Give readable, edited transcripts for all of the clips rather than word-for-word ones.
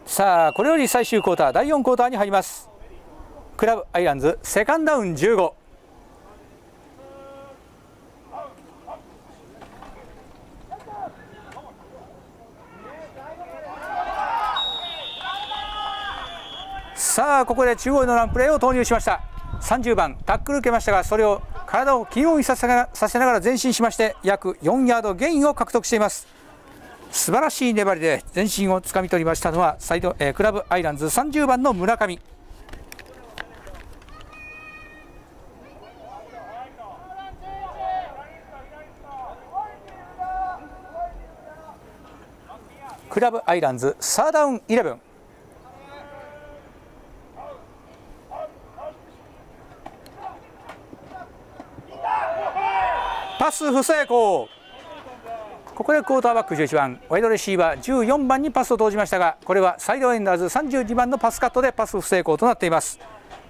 さあこれより最終クォーター第4クォーターに入ります。クラブアイランズセカンドダウン15。さあここで中央のランプレーを投入しました。30番タックル受けましたが、それを体を起用させながら前進しまして約4ヤードゲインを獲得しています。素晴らしい粘りで前進をつかみ取りましたのはクラブアイランズ30番の村上。クラブアイランズサーダウン11。パス不成功。ここでクォーターバック11番ワイドレシーバー14番にパスを投じましたが、これはサイドエンダーズ32番のパスカットでパス不成功となっています。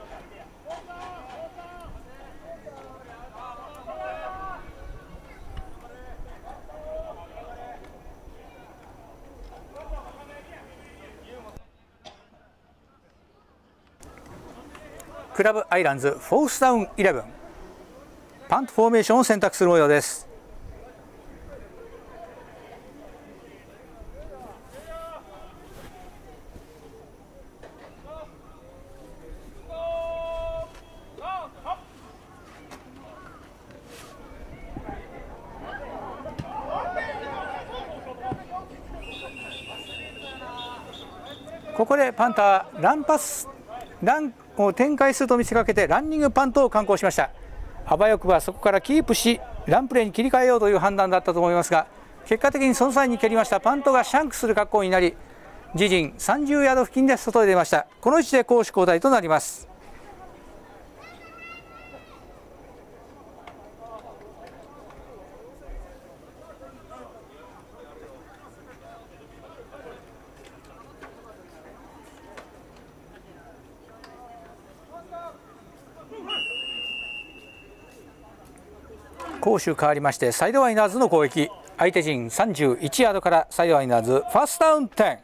クラブアイランズフォースダウン11。パントフォーメーションを選択する模様です。ここでパンターランを展開すると見せかけてランニングパントを敢行しました。あばよくばそこからキープしランプレーに切り替えようという判断だったと思いますが、結果的にその際に蹴りましたパントがシャンクする格好になり、自陣30ヤード付近で外へ出ました。この位置で攻守交代となります。攻守変わりましてサイドワイナーズの攻撃。相手陣31ヤードからサイドワイナーズファーストダウン10。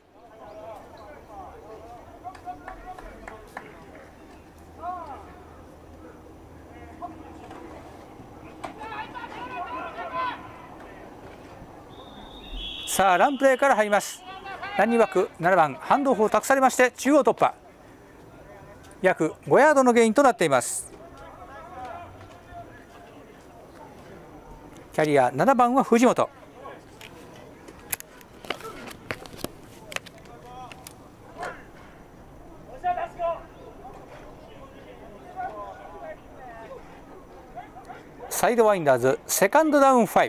さあランプレーから入ります。ランニングバック7番ハンドオフを託されまして中央突破。約5ヤードのゲインとなっています。キャリア7番は藤本。サイドワインダーズセカンドダウン5。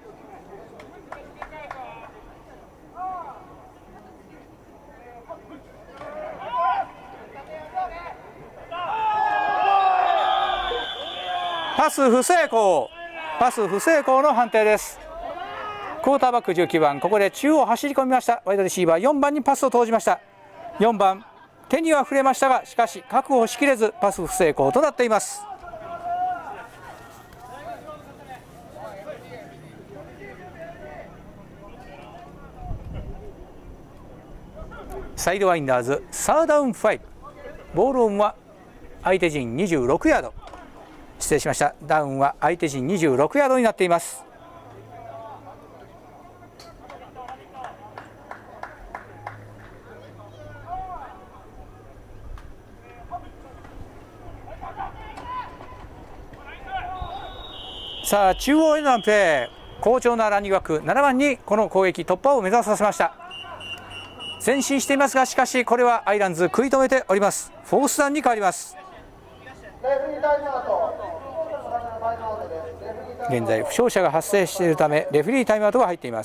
パス不成功。パス不成功の判定です。クォーターバック19番ここで中央走り込みました。ワイドレシーバー4番にパスを投じました。4番手には触れましたが、しかし確保しきれずパス不成功となっています。サイドワインダーズサーダウン5。ボールオンは相手陣26ヤード。失礼しました。ダウンは相手陣26ヤードになっています。さあ中央へのランプレー、好調なランニングバック7番にこの攻撃突破を目指させました。前進していますが、しかしこれはアイランズ食い止めております。フォースダウンに変わります。現在負傷者が発生しているためレフェリータイムアウトが入っています。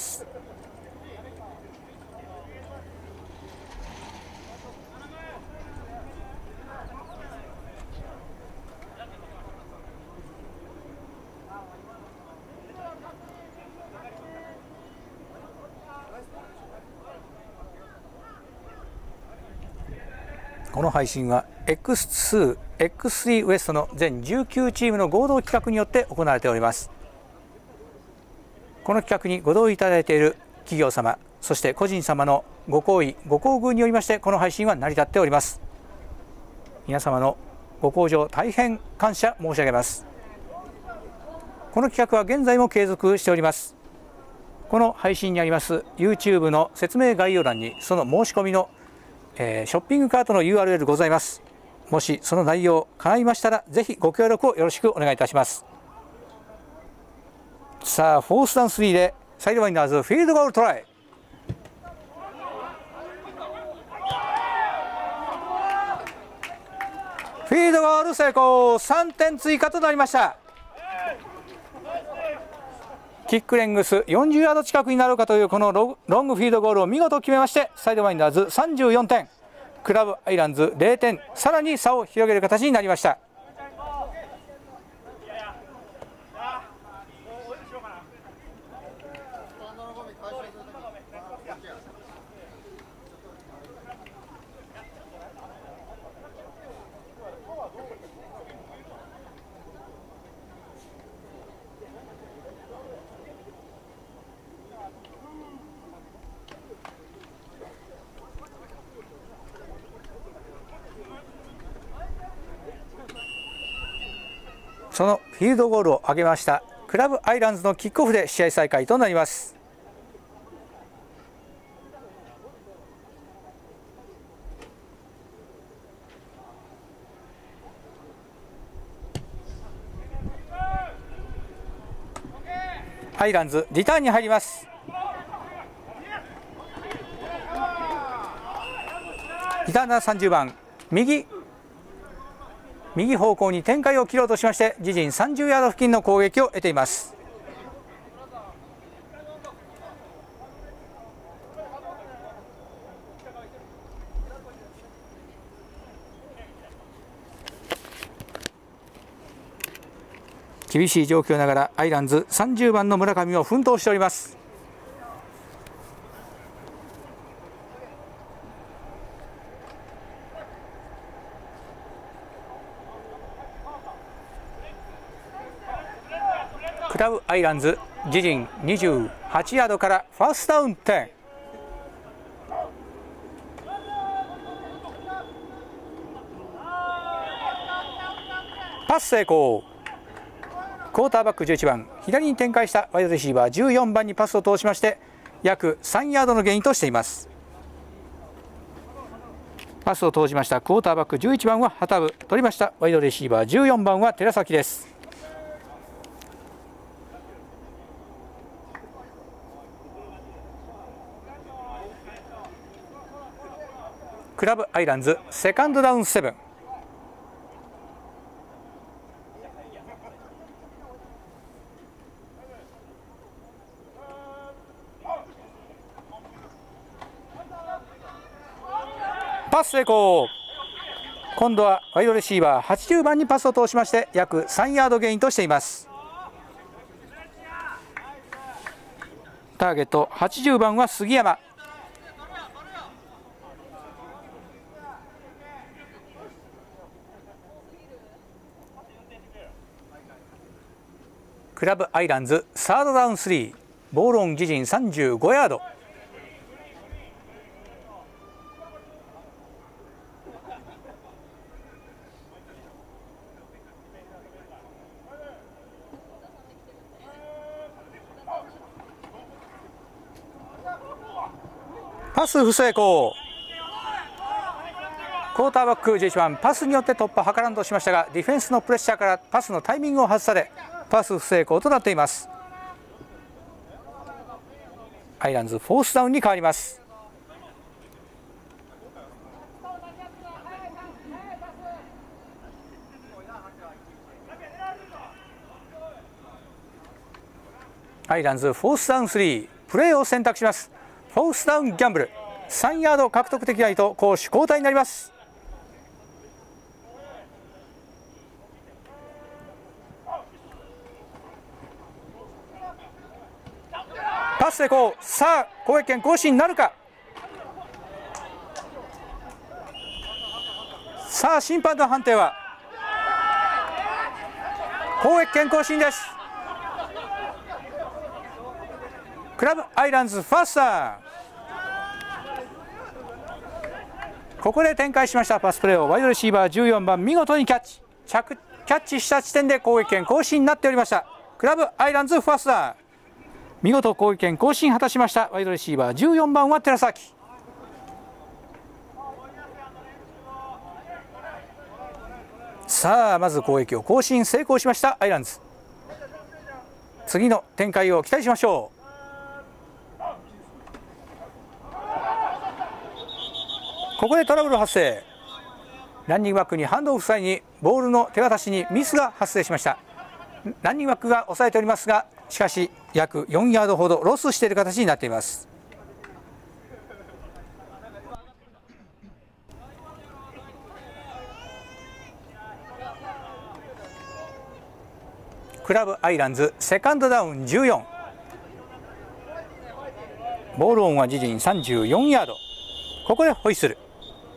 この配信は X2、X3 ウエストの全19チームの合同企画によって行われております。この企画にご同意いただいている企業様、 そして個人様のご厚意ご厚遇によりましてこの配信は成り立っております。皆様のご厚情大変感謝申し上げます。この企画は現在も継続しております。この配信にあります YouTube の説明概要欄にその申し込みの、ショッピングカートの URL ございます。もしその内容叶いましたらぜひご協力をよろしくお願いいたします。さあ、4スダウン3でサイドワインダーズフィールドゴールトライ。フィールドゴール成功、3点追加となりました。キックレングス40ヤード近くになるかというこのロングフィールドゴールを見事決めまして、サイドワインダーズ34点、クラブアイランズ0点、さらに差を広げる形になりました。そのフィールドゴールを挙げましたクラブアイランズのキックオフで試合再開となります。アイランズリターンに入ります。リターナー30番右方向に展開を切ろうとしまして自陣30ヤード付近の攻撃を得ています。厳しい状況ながらアイランズ30番の村上を奮闘しております。クラブアイランズ自陣28ヤードからファーストダウン10。パス成功。クォーターバック11番左に展開したワイドレシーバー14番にパスを通しまして約3ヤードのゲインとしています。パスを投じましたクォーターバック11番は旗部、取りましたワイドレシーバー14番は寺崎です。クラブアイランズセカンドダウン7。パス成功。今度はワイドレシーバー80番にパスを通しまして約3ヤードゲインとしています。ターゲット80番は杉山。クラブアイランズサードダウン3、ボールオン自陣35ヤード。パス不成功。クォーターバック11番パスによって突破図らんとしましたがディフェンスのプレッシャーからパスのタイミングを外されパス不成功となっています。アイランズフォースダウンに変わります。アイランズフォースダウン3、プレーを選択します。フォースダウンギャンブル3ヤード獲得できないと攻守交代になります。パス成功。さあ攻撃権更新なるか。さあ審判の判定は攻撃権更新です。クラブアイランズファーストダウン。 ここで展開しましたパスプレーをワイドレシーバー14番見事にキャッチ。キャッチした地点で攻撃権更新になっておりました。クラブアイランズファーストダウン、見事攻撃権更新果たしましたワイドレシーバー14番は寺崎。さあまず攻撃を更新成功しましたアイランズ。次の展開を期待しましょう。ここでトラブル発生。ランニングバックにハンドオフ際にボールの手渡しにミスが発生しました。ランニングバックが抑えておりますが、しかし約4ヤードほどロスしている形になっています。クラブアイランズセカンドダウン14、ボールオンは自陣34ヤード。ここでホイッスル。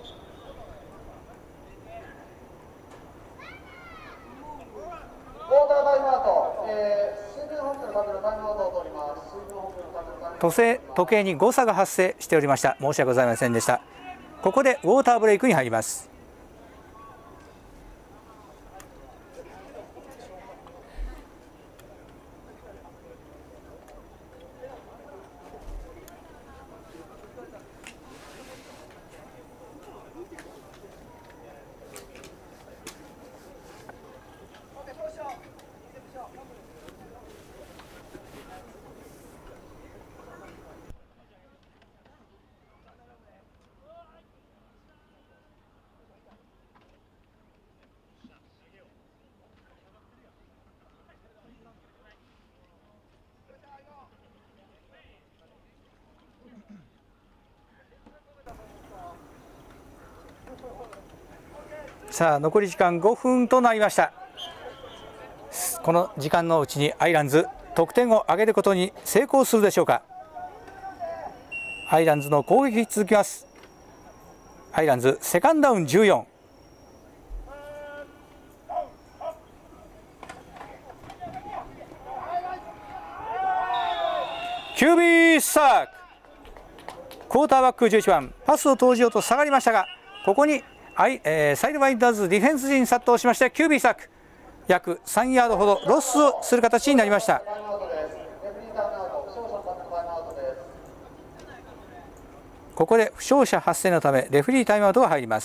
時計に誤差が発生しておりました。申し訳ございませんでした。ここでウォーターブレイクに入ります。さあ残り時間5分となりました。この時間のうちにアイランズ得点を挙げることに成功するでしょうか。アイランズの攻撃続きます。アイランズセカンドダウン14、QB サーク。クォーターバック11番パスを投じようと下がりましたが、ここにサイドワインダーズディフェンス陣に殺到しまして QB サーク、約3ヤードほどロスをする形になりました。ここで負傷者発生のためレフェリータイムアウトが入ります。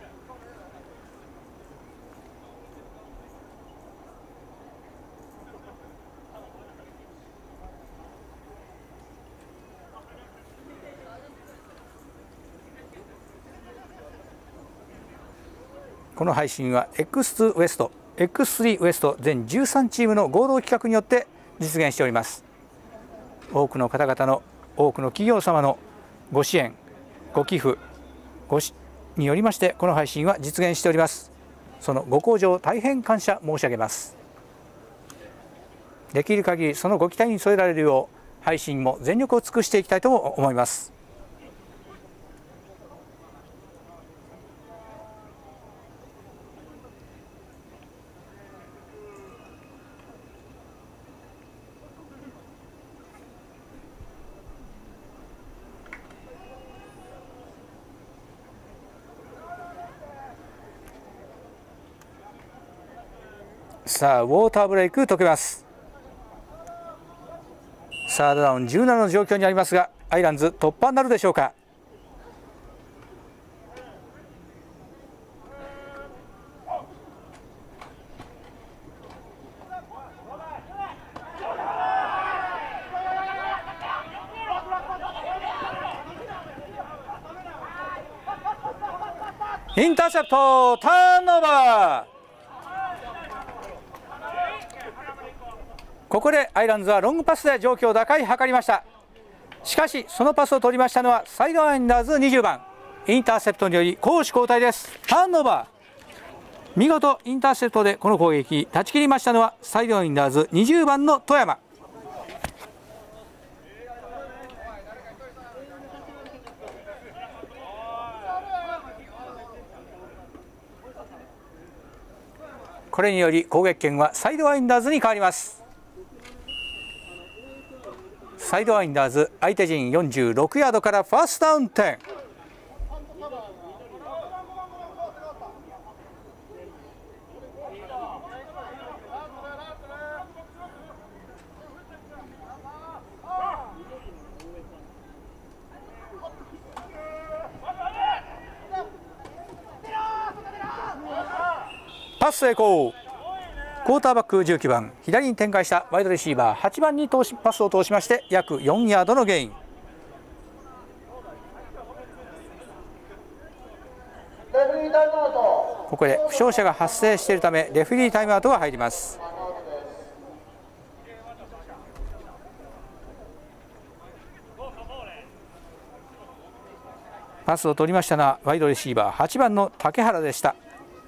この配信は X2 ウエスト、X3 ウエスト全13チームの合同企画によって実現しております。多くの方々の、多くの企業様のご支援、ご寄付によりましてこの配信は実現しております。そのご厚情大変感謝申し上げます。できる限りそのご期待に添えられるよう配信も全力を尽くしていきたいと思います。さあウォーターブレイク解けます。サードダウン17の状況にありますが、アイランズ突破になるでしょうか。インターセプト、ターンオーバー。ここでアイランズはロングパスで状況打開を図りました。しかしそのパスを取りましたのはサイドワインダーズ20番。インターセプトにより攻守交代です。ターンオーバー。見事インターセプトでこの攻撃断ち切りましたのはサイドワインダーズ20番の富山。これにより攻撃権はサイドワインダーズに変わります。サイドワインダーズ相手陣46ヤードからファーストダウン10。 パス成功。クォーターバック19番、左に展開したワイドレシーバー8番にパスを通しまして約4ヤードのゲイン。ここで負傷者が発生しているためレフェリータイムアウトが入ります。パスを取りましたのはワイドレシーバー8番の竹原でした。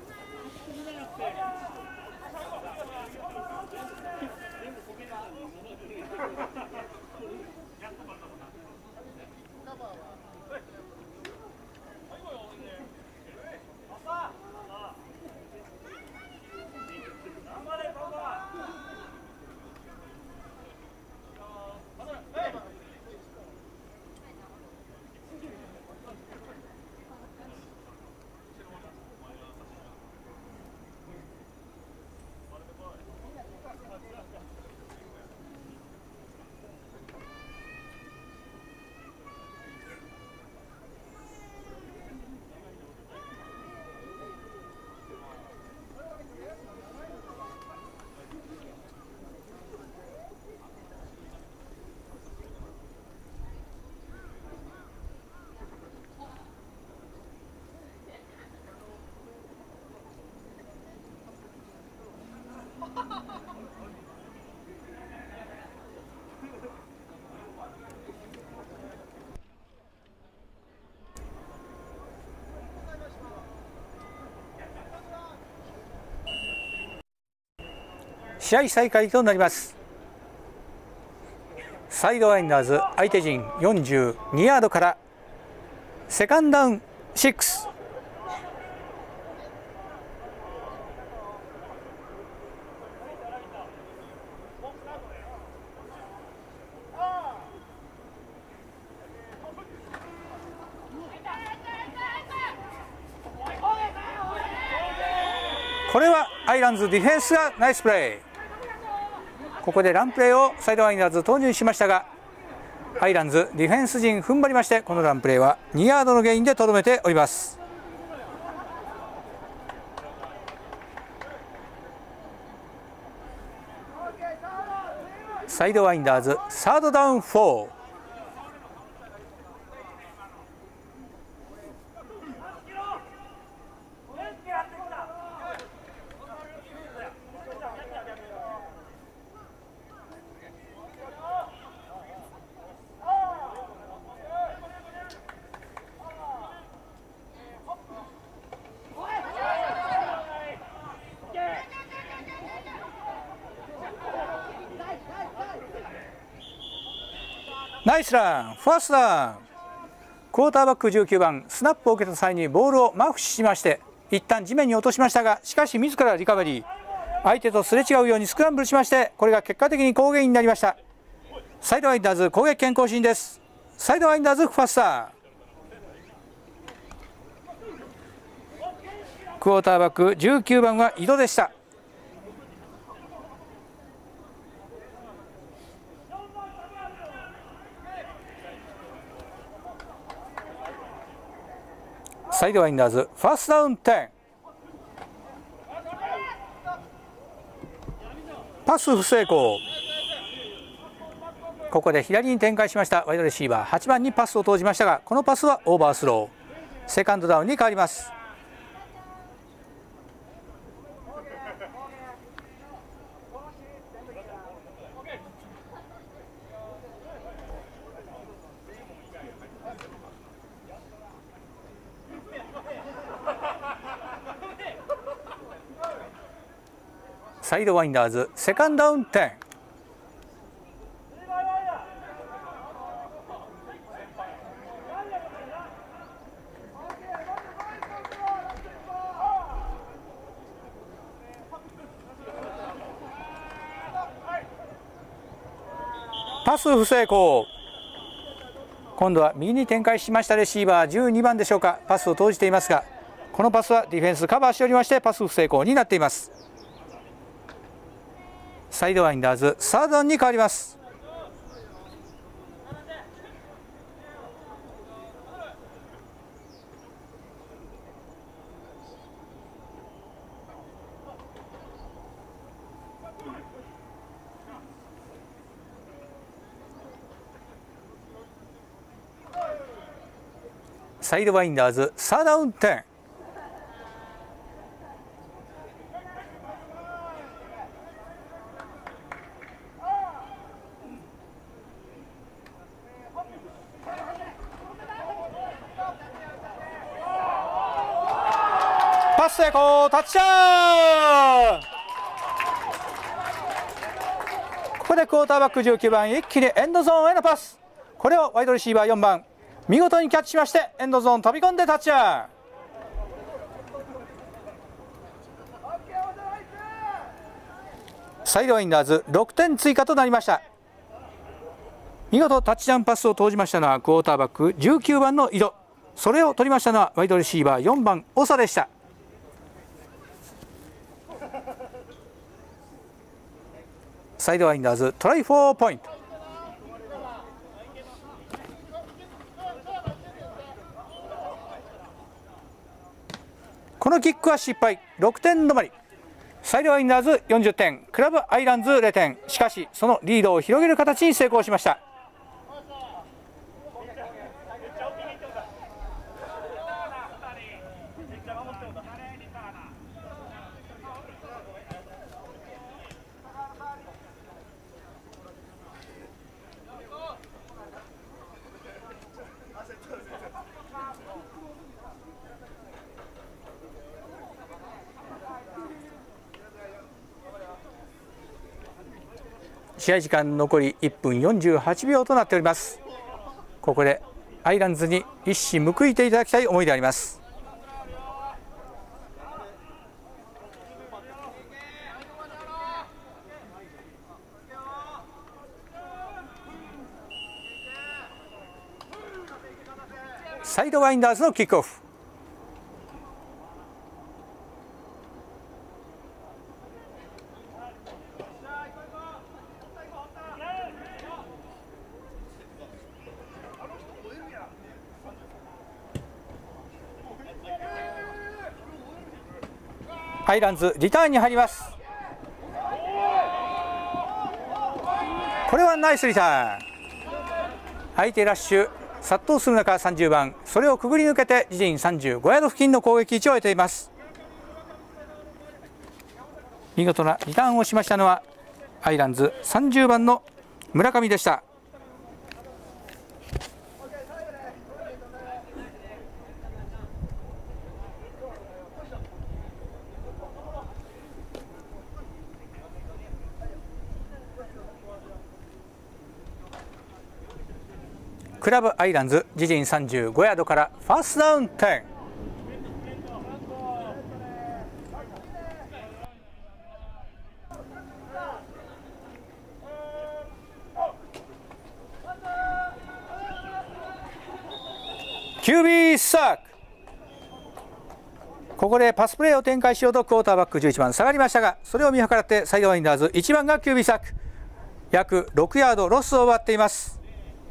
試合再開となります。サイドワインダーズ相手陣42ヤードからセカンドダウン6。これはアイランズディフェンスがナイスプレー。ここでランプレーをサイドワインダーズ投入しましたが、アイランズディフェンス陣踏ん張りまして、このランプレーは2ヤードのゲインでとどめております。サイドワインダーズサードダウン4。ナイスラン、ファーストダウン。クォーターバック19番、スナップを受けた際にボールをマフしまして一旦地面に落としましたが、しかし自らリカバリー、相手とすれ違うようにスクランブルしまして、これが結果的に攻撃になりました。サイドワインダーズ攻撃権更新です。サイドワインダーズファースター。クォーターバック19番は井戸でした。サイドワインダーズファーストダウン10。パス不成功。ここで左に展開しましたワイドレシーバー8番にパスを投じましたが、このパスはオーバースロー。セカンドダウンに変わります。サイドワインダーズセカンドダウン10。パス不成功。今度は右に展開しましたレシーバー12番でしょうか、パスを投じていますが、このパスはディフェンスカバーしておりましてパス不成功になっています。サイドワインダーズサードダウンに変わります。 サイドワインダーズサードダウン10。パス成功、タッチダウン。ここでクォーターバック19番一気にエンドゾーンへのパス、これをワイドレシーバー4番見事にキャッチしましてエンドゾーン飛び込んでタッチダウン。サイドワインダーズ6点追加となりました。見事タッチダウンパスを投じましたのはクォーターバック19番の井戸、それを取りましたのはワイドレシーバー4番長でした。サイドワインダーズトライ4ポイント。このキックは失敗、6点止まり。サイドワインダーズ40点、クラブアイランズ0点。しかしそのリードを広げる形に成功しました。試合時間残り1分48秒となっております。ここでアイランズに一矢報いていただきたい思いであります。サイドワインダーズのキックオフ。アイランズリターンに入ります。これはナイスリターン。相手ラッシュ殺到する中30番、それをくぐり抜けて自陣35ヤード付近の攻撃位置を得ています。見事なリターンをしましたのはアイランズ30番の村上でした。クラブアイランズ自陣35ヤードからファーストダウン10。QB サーク。ここでパスプレーを展開しようとクォーターバック11番下がりましたが、それを見計らってサイドワインダーズ1番が QB サーク、約6ヤードロスを奪っています。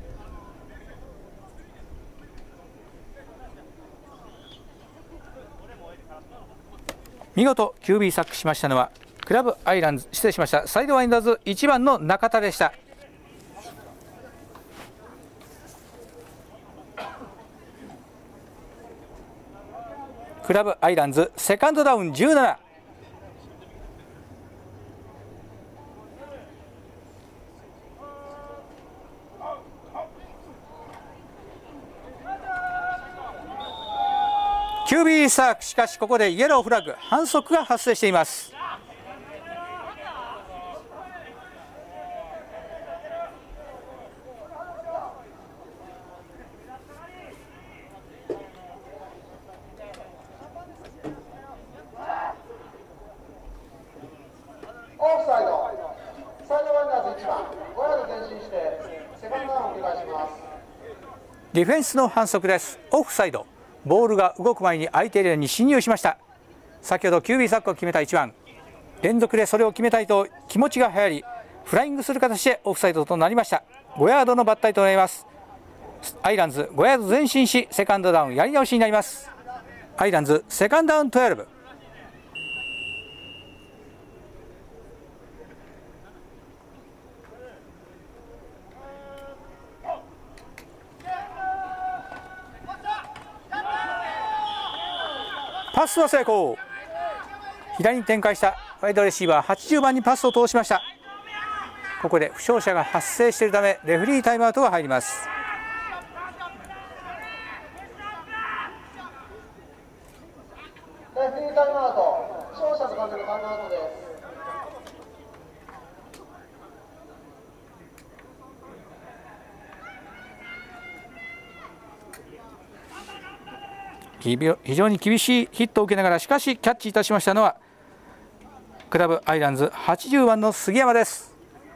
見事 QB サックしましたのはクラブアイランズ、失礼しました、サイドワインダーズ1番の中田でした。クラブアイランズセカンドダウン17。QB サーク、しかしここでイエローフラッグ、反則が発生しています。 オフサイド、サイドワインダーズ1番、5ヤード前進してセカンドダウンお願いします。 ディフェンスの反則です。オフサイド、ボールが動く前に相手エリアに侵入しました。先ほど QB サックを決めた1番、連続でそれを決めたいと気持ちが流行りフライングする形でオフサイドとなりました。5ヤードの抜体となります。アイランズ5ヤード前進しセカンドダウンやり直しになります。アイランズセカンドダウン12。 パスは成功。左に展開したワイドレシーバー80番にパスを通しました。ここで負傷者が発生しているためレフェリータイムアウトが入ります。 レフェリータイムアウト、負傷者と関係のタイムアウトです。 非常に厳しいヒットを受けながらしかしキャッチいたしましたのはクラブアイランズ80番の杉山です。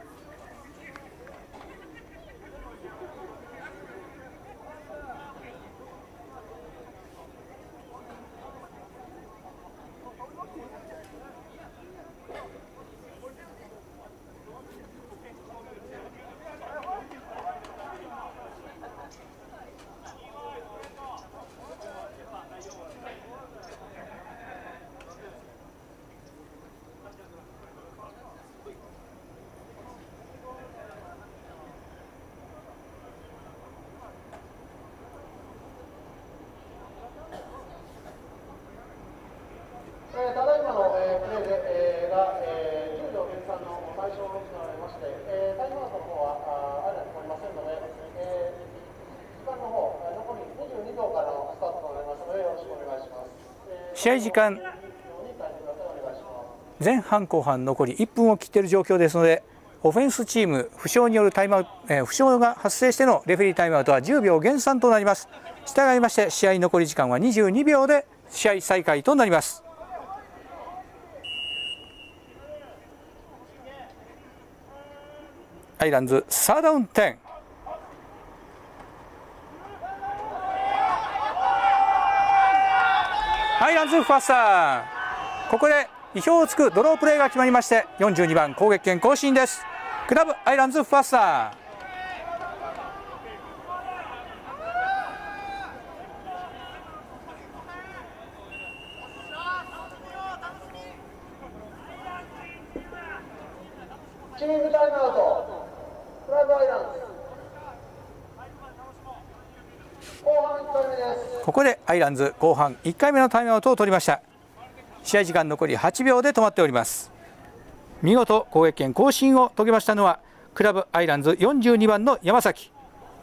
ただいまのプレーでが10秒減算の対象となりまして、タイムアウトの方はあれはおりませんので、時間の方残り22秒からのスタートとなりますのでよろしくお願いします。 試合時間前半後半残り1分を切っている状況ですので、オフェンスチーム負傷によるタイムアウト、負傷が発生してのレフェリータイムアウトは10秒減算となります。従いまして試合残り時間は22秒で試合再開となります。アイランズサーダウン10。アイランズファッサー。ここで意表をつくドロープレーが決まりまして42番攻撃権更新です。クラブアイランズファッサー。 チームタイムアウト、クラブアイランズ後半1回目です。 ここでアイランズ後半1回目のタイムアウトを取りました。試合時間残り8秒で止まっております。見事攻撃権更新を遂げましたのはクラブアイランズ42番の山崎。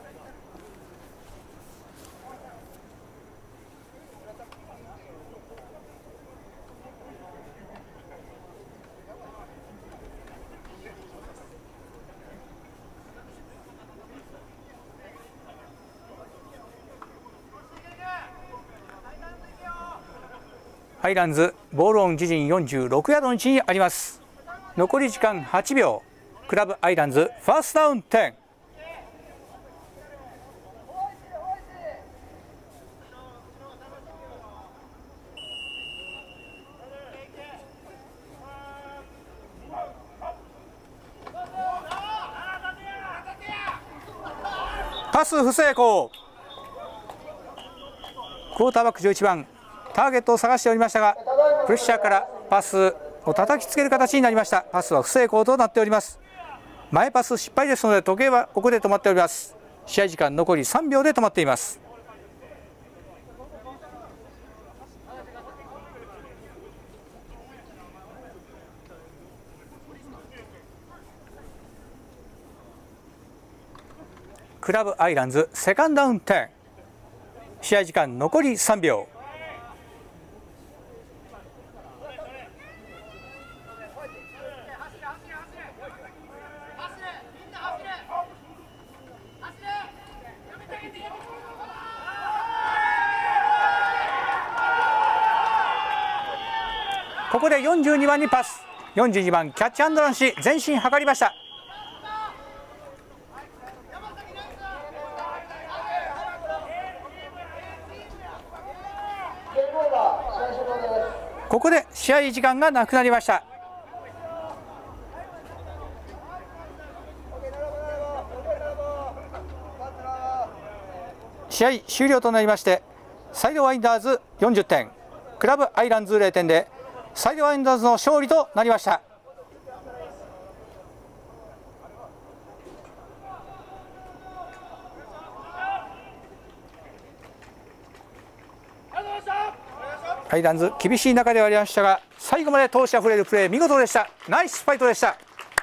アイランズボールオン自陣46ヤードの位置にあります。残り時間8秒。クラブアイランズファーストダウン10。パス不成功。クォーターバック11番ターゲットを探しておりましたがプレッシャーからパスを叩きつける形になりました。パスは不成功となっております。前パス失敗ですので時計はここで止まっております。試合時間残り3秒で止まっています。クラブアイランズセカンドダウン10。試合時間残り3秒。ここで42番にパス。42番キャッチアンドランし前進図りました。ここで試合時間がなくなりました。試合終了となりましてサイドワインダーズ40点クラブアイランズ0点でサイドワインダーズの勝利となりました。 アイランズ厳しい中ではありましたが、最後まで闘志あふれるプレー見事でした。ナイスファイトでした。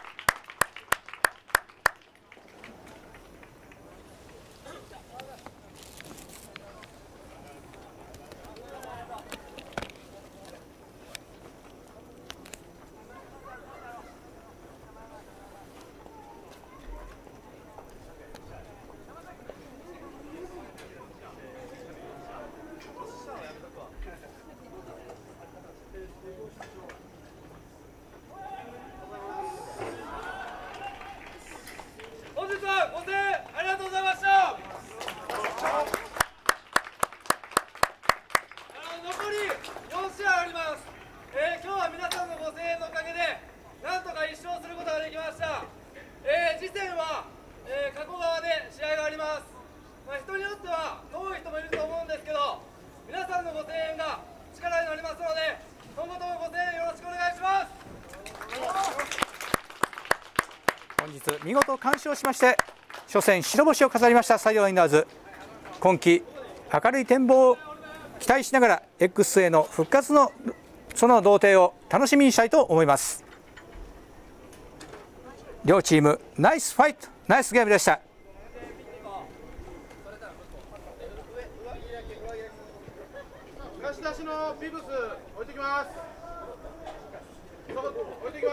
本日見事完勝しまして初戦白星を飾りました西洋インナーズ。今季明るい展望を期待しながら X への復活のその同点を楽しみにしたいと思います。両チームナイスファイト、ナイスゲームでした。 貸し出しのビブス置いてきます。置いてきます。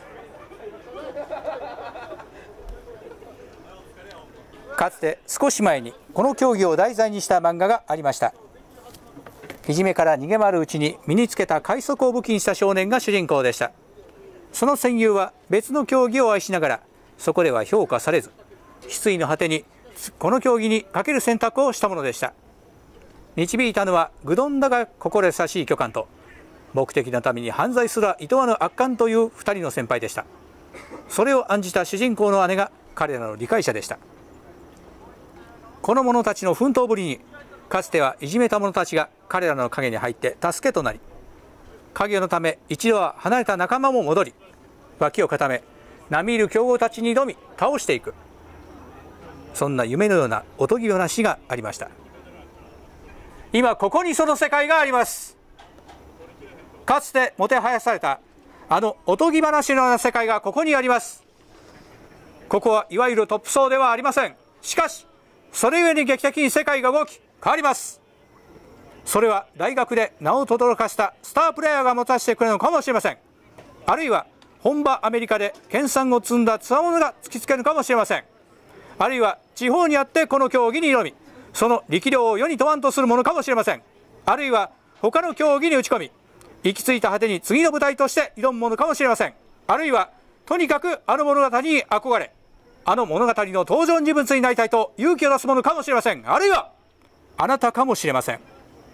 かつて少し前にこの競技を題材にした漫画がありました。いじめから逃げ回るうちに身につけた快速を武器にした少年が主人公でした。その戦友は別の競技を愛しながらそこでは評価されず、失意の果てにこの競技にかける選択をしたものでした。導いたのは愚鈍だが心優しい巨漢と目的のために犯罪すら厭わぬ悪漢という2人の先輩でした。それを案じた主人公の姉が彼らの理解者でした。この者たちの奮闘ぶりにかつてはいじめた者たちが彼らの陰に入って助けとなり、影のため一度は離れた仲間も戻り、脇を固め並みいる強豪たちに挑み倒していく、そんな夢のようなおとぎ話がありました。今ここにその世界があります。かつてもてはやされたあのおとぎ話のような世界がここにあります。ここはいわゆるトップ層ではありません。しかしそれゆえに劇的に世界が動き変わります。それは大学で名を轟かしたスタープレイヤーがもたしてくれるのかもしれません。あるいは本場アメリカで研鑽を積んだ強者が突きつけるのかもしれません。あるいは地方にあってこの競技に挑み、その力量を世に問わんとするものかもしれません。あるいは他の競技に打ち込み、行き着いた果てに次の舞台として挑むものかもしれません。あるいはとにかくあの物語に憧れ、あの物語の登場人物になりたいと勇気を出すものかもしれません。あるいはあなたかもしれません。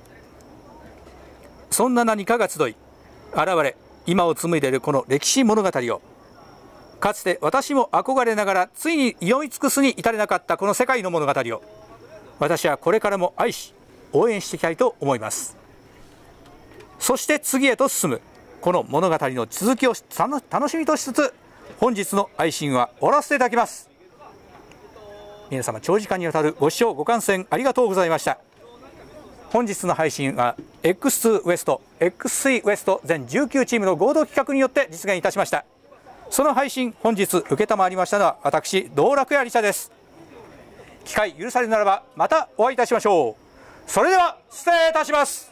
そんな何かが集い現れ、今を紡いでいるこの歴史物語を、かつて私も憧れながらついに挑み尽くすに至れなかったこの世界の物語を、私はこれからも愛し応援していきたいと思います。そして次へと進むこの物語の続きを楽しみとしつつ、本日の配信は終わらせていただきます。皆様長時間にわたるご視聴ご観戦ありがとうございました。本日の配信は X2 ウエスト X3 ウエスト全19チームの合同企画によって実現いたしました。その配信本日承りましたのは私道楽屋リサです。機会許されるならばまたお会いいたしましょう。それでは失礼いたします。